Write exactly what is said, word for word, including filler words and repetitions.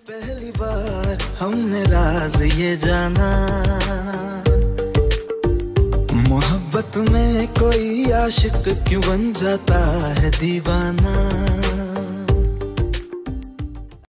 पहली बार हमने राज ये जाना, मोहब्बत में कोई आशिक क्यों बन जाता है दीवाना।